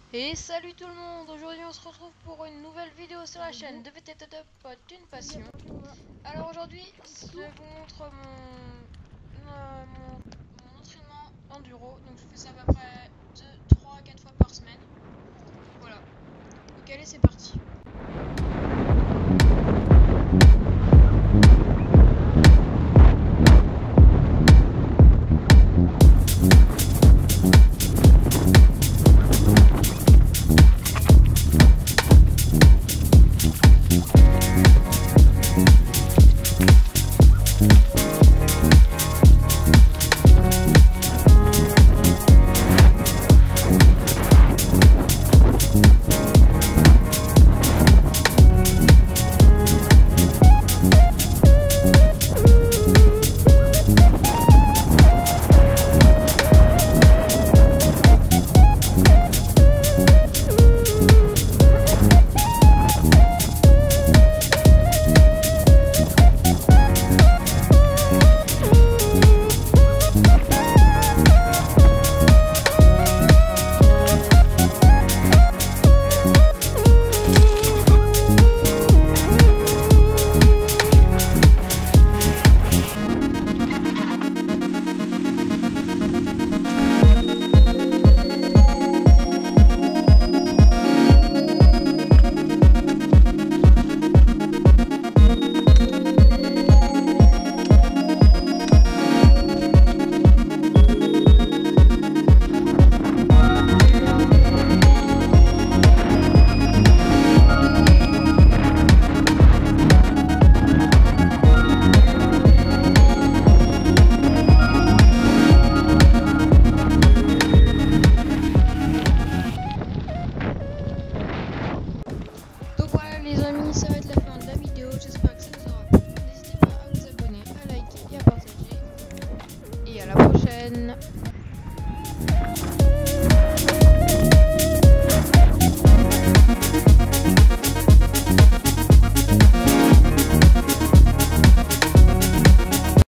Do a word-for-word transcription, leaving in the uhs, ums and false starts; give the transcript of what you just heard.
Et salut tout le monde, aujourd'hui on se retrouve pour une nouvelle vidéo sur la chaîne de V T T Top Pote une passion. Alors aujourd'hui je vous montre mon, euh, mon, mon entraînement enduro, donc je fais ça à peu près deux, trois à quatre fois par semaine. Voilà, donc allez c'est parti. Les amis, ça va être la fin de la vidéo, j'espère que ça vous aura plu. N'hésitez pas à vous abonner, à liker et à partager. Et à la prochaine.